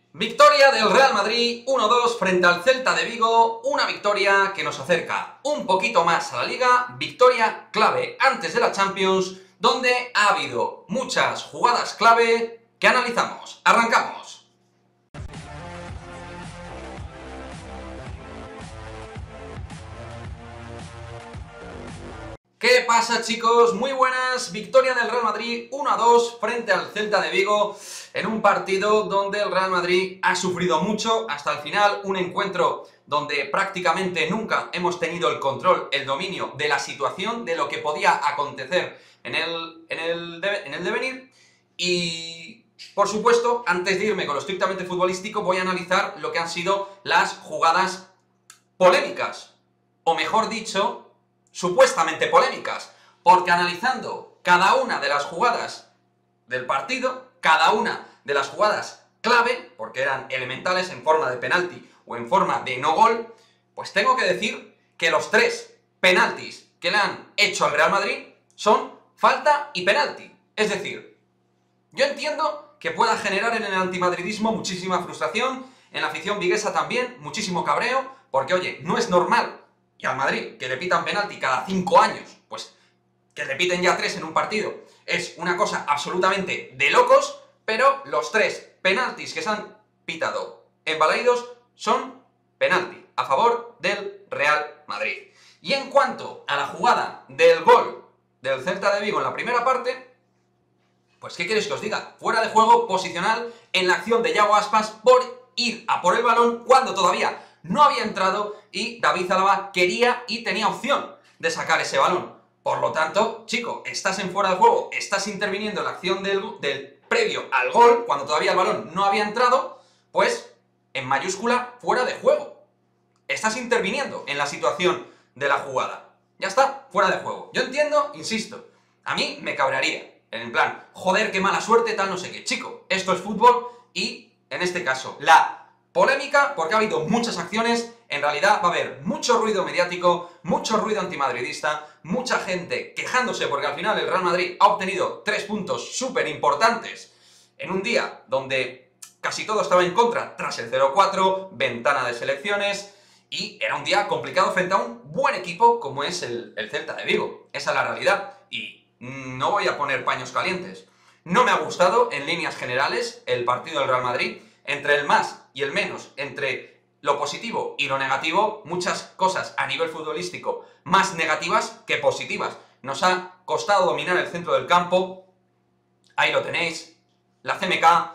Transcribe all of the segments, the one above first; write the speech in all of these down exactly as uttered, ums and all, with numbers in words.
Victoria del Real Madrid uno dos frente al Celta de Vigo, una victoria que nos acerca un poquito más a la Liga, victoria clave antes de la Champions, donde ha habido muchas jugadas clave que analizamos. ¡Arrancamos! ¿Qué pasa, chicos? Muy buenas, victoria del Real Madrid uno a dos frente al Celta de Vigo en un partido donde el Real Madrid ha sufrido mucho hasta el final, un encuentro donde prácticamente nunca hemos tenido el control, el dominio de la situación, de lo que podía acontecer en el, en el, de, en el devenir. Y, por supuesto, antes de irme con lo estrictamente futbolístico, voy a analizar lo que han sido las jugadas polémicas, o mejor dicho, supuestamente polémicas, porque analizando cada una de las jugadas del partido, cada una de las jugadas clave, porque eran elementales en forma de penalti o en forma de no gol, pues tengo que decir que los tres penaltis que le han hecho al Real Madrid son falta y penalti. Es decir, yo entiendo que pueda generar en el antimadridismo muchísima frustración, en la afición viguesa también, muchísimo cabreo, porque oye, no es normal. Y al Madrid, que le pitan penalti cada cinco años, pues que le piten ya tres en un partido, es una cosa absolutamente de locos, pero los tres penaltis que se han pitado en Balaídos son penalti a favor del Real Madrid. Y en cuanto a la jugada del gol del Celta de Vigo en la primera parte, pues ¿qué queréis que os diga? Fuera de juego posicional en la acción de Yago Aspas por ir a por el balón cuando todavía no había entrado y David Alaba quería y tenía opción de sacar ese balón. Por lo tanto, chico, estás en fuera de juego, estás interviniendo en la acción del, del previo al gol, cuando todavía el balón no había entrado, pues en mayúscula, fuera de juego. Estás interviniendo en la situación de la jugada. Ya está, fuera de juego. Yo entiendo, insisto, a mí me cabrearía. En plan, joder, qué mala suerte, tal, no sé qué. Chico, esto es fútbol y, en este caso, la polémica, porque ha habido muchas acciones, en realidad va a haber mucho ruido mediático, mucho ruido antimadridista, mucha gente quejándose porque al final el Real Madrid ha obtenido tres puntos súper importantes en un día donde casi todo estaba en contra tras el cero cuatro, ventana de selecciones, y era un día complicado frente a un buen equipo como es el, el Celta de Vigo. Esa es la realidad, y no voy a poner paños calientes. No me ha gustado, en líneas generales, el partido del Real Madrid. Entre el más y el menos, entre lo positivo y lo negativo, muchas cosas a nivel futbolístico más negativas que positivas. Nos ha costado dominar el centro del campo, ahí lo tenéis, la C M K,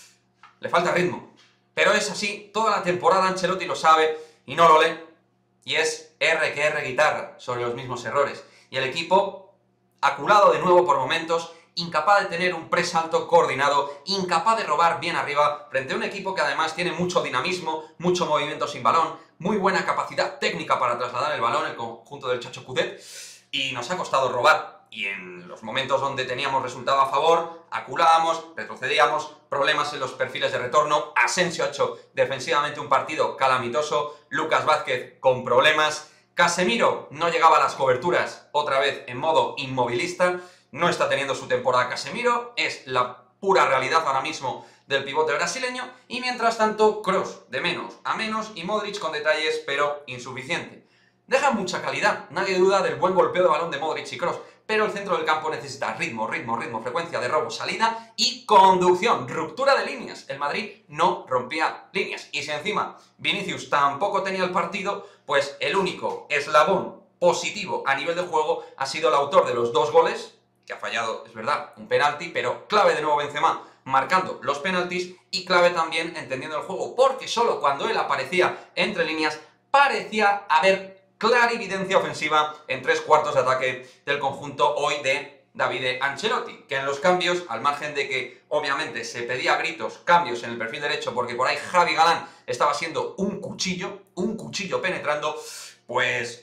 le falta ritmo. Pero es así, toda la temporada Ancelotti lo sabe y no lo lee, y es R que R guitarra sobre los mismos errores. Y el equipo, aculado de nuevo por momentos, incapaz de tener un press alto coordinado, incapaz de robar bien arriba, frente a un equipo que además tiene mucho dinamismo, mucho movimiento sin balón, muy buena capacidad técnica para trasladar el balón, el conjunto del Chacho Coudet, y nos ha costado robar. Y en los momentos donde teníamos resultado a favor, aculábamos, retrocedíamos, problemas en los perfiles de retorno, Asensio ha hecho defensivamente un partido calamitoso, Lucas Vázquez con problemas, Casemiro no llegaba a las coberturas, otra vez en modo inmovilista. No está teniendo su temporada Casemiro, es la pura realidad ahora mismo del pivote brasileño, y mientras tanto Kroos de menos a menos y Modric con detalles pero insuficiente. Deja mucha calidad, nadie duda del buen golpeo de balón de Modric y Kroos, pero el centro del campo necesita ritmo, ritmo, ritmo, frecuencia de robo, salida y conducción, ruptura de líneas. El Madrid no rompía líneas, y si encima Vinicius tampoco tenía el partido, pues el único eslabón positivo a nivel de juego ha sido el autor de los dos goles, que ha fallado, es verdad, un penalti, pero clave de nuevo Benzema marcando los penaltis, y clave también entendiendo el juego, porque solo cuando él aparecía entre líneas parecía haber clara evidencia ofensiva en tres cuartos de ataque del conjunto hoy de David Ancelotti, que en los cambios, al margen de que obviamente se pedía a gritos cambios en el perfil derecho porque por ahí Javi Galán estaba siendo un cuchillo, un cuchillo penetrando, pues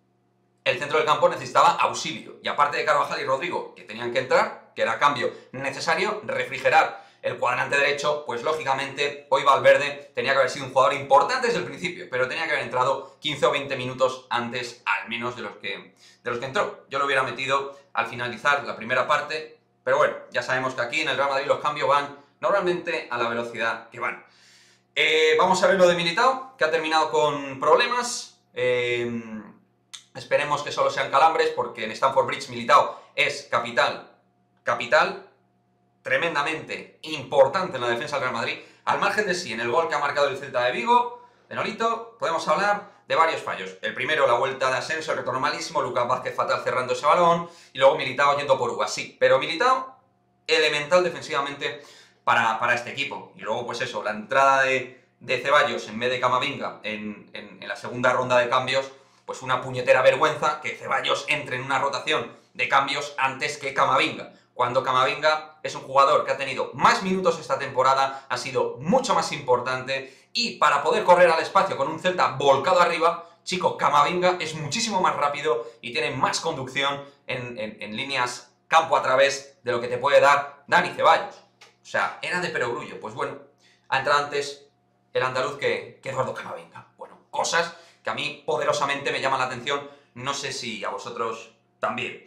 el centro del campo necesitaba auxilio. Y aparte de Carvajal y Rodrigo, que tenían que entrar, que era cambio necesario, refrigerar el cuadrante derecho, pues lógicamente hoy Valverde tenía que haber sido un jugador importante desde el principio, pero tenía que haber entrado quince o veinte minutos antes, al menos, de los que, de los que entró. Yo lo hubiera metido al finalizar la primera parte, pero bueno, ya sabemos que aquí en el Real Madrid los cambios van normalmente a la velocidad que van. Eh, vamos a ver lo de Militao, que ha terminado con problemas. Eh, esperemos que solo sean calambres, porque en Stamford Bridge Militao es capital, capital, tremendamente importante en la defensa del Real Madrid. Al margen de sí, en el gol que ha marcado el Celta de Vigo, de Nolito, podemos hablar de varios fallos. El primero, la vuelta de Asensio, el retorno malísimo, Lucas Vázquez fatal cerrando ese balón, y luego Militao yendo por uvas, sí. Pero Militao, elemental defensivamente para, para este equipo. Y luego, pues eso, la entrada de, de Ceballos en vez de Camavinga en, en, en la segunda ronda de cambios, pues una puñetera vergüenza que Ceballos entre en una rotación de cambios antes que Camavinga. Cuando Camavinga es un jugador que ha tenido más minutos esta temporada, ha sido mucho más importante, y para poder correr al espacio con un Celta volcado arriba, chico, Camavinga es muchísimo más rápido y tiene más conducción en, en, en líneas campo a través de lo que te puede dar Dani Ceballos. O sea, era de perogrullo. Pues bueno, ha entrado antes el andaluz que, que Eduardo Camavinga. Bueno, cosas que a mí poderosamente me llaman la atención, no sé si a vosotros también.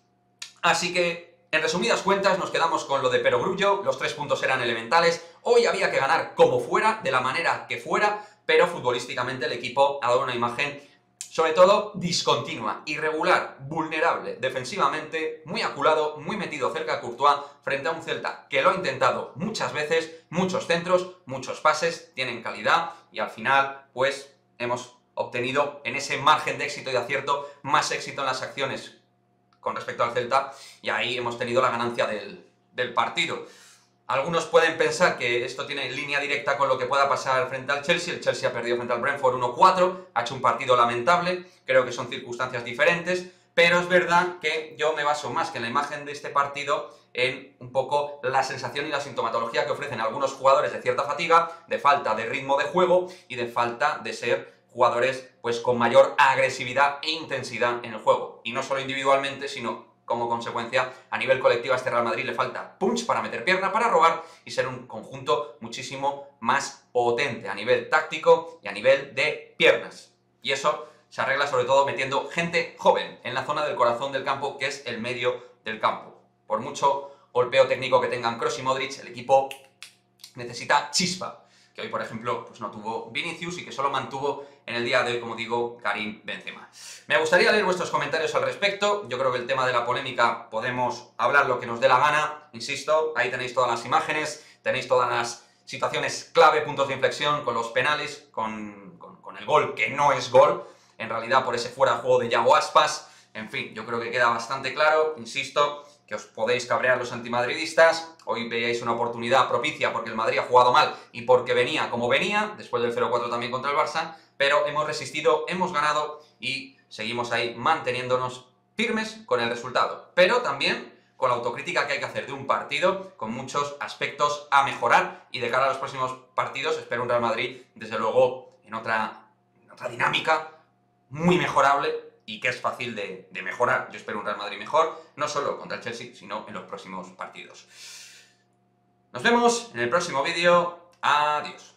Así que, en resumidas cuentas, nos quedamos con lo de perogrullo, los tres puntos eran elementales, hoy había que ganar como fuera, de la manera que fuera, pero futbolísticamente el equipo ha dado una imagen, sobre todo, discontinua, irregular, vulnerable, defensivamente, muy aculado, muy metido cerca de Courtois, frente a un Celta que lo ha intentado muchas veces, muchos centros, muchos pases, tienen calidad, y al final, pues, hemos obtenido en ese margen de éxito y de acierto, más éxito en las acciones con respecto al Celta, y ahí hemos tenido la ganancia del, del partido. Algunos pueden pensar que esto tiene línea directa con lo que pueda pasar frente al Chelsea. El Chelsea ha perdido frente al Brentford uno cuatro, ha hecho un partido lamentable, creo que son circunstancias diferentes, pero es verdad que yo me baso más que en la imagen de este partido en un poco la sensación y la sintomatología que ofrecen algunos jugadores de cierta fatiga, de falta de ritmo de juego y de falta de ser jugadores pues con mayor agresividad e intensidad en el juego. Y no solo individualmente, sino como consecuencia, a nivel colectivo a este Real Madrid le falta punch para meter pierna, para robar y ser un conjunto muchísimo más potente a nivel táctico y a nivel de piernas. Y eso se arregla sobre todo metiendo gente joven en la zona del corazón del campo, que es el medio del campo. Por mucho golpeo técnico que tengan Kroos y Modric, el equipo necesita chispa, que hoy, por ejemplo, pues no tuvo Vinicius y que solo mantuvo en el día de hoy, como digo, Karim Benzema. Me gustaría leer vuestros comentarios al respecto. Yo creo que el tema de la polémica podemos hablar lo que nos dé la gana. Insisto, ahí tenéis todas las imágenes, tenéis todas las situaciones clave, puntos de inflexión, con los penales, con, con, con el gol que no es gol, en realidad por ese fuera de juego de Yago Aspas. En fin, yo creo que queda bastante claro, insisto, que os podéis cabrear los antimadridistas. Hoy veíais una oportunidad propicia porque el Madrid ha jugado mal y porque venía como venía, después del cero cuatro también contra el Barça, pero hemos resistido, hemos ganado y seguimos ahí manteniéndonos firmes con el resultado. Pero también con la autocrítica que hay que hacer de un partido, con muchos aspectos a mejorar, y de cara a los próximos partidos espero un Real Madrid, desde luego, en otra, en otra dinámica muy mejorable, y que es fácil de, de mejorar. Yo espero un Real Madrid mejor, no solo contra el Chelsea, sino en los próximos partidos. Nos vemos en el próximo vídeo. Adiós.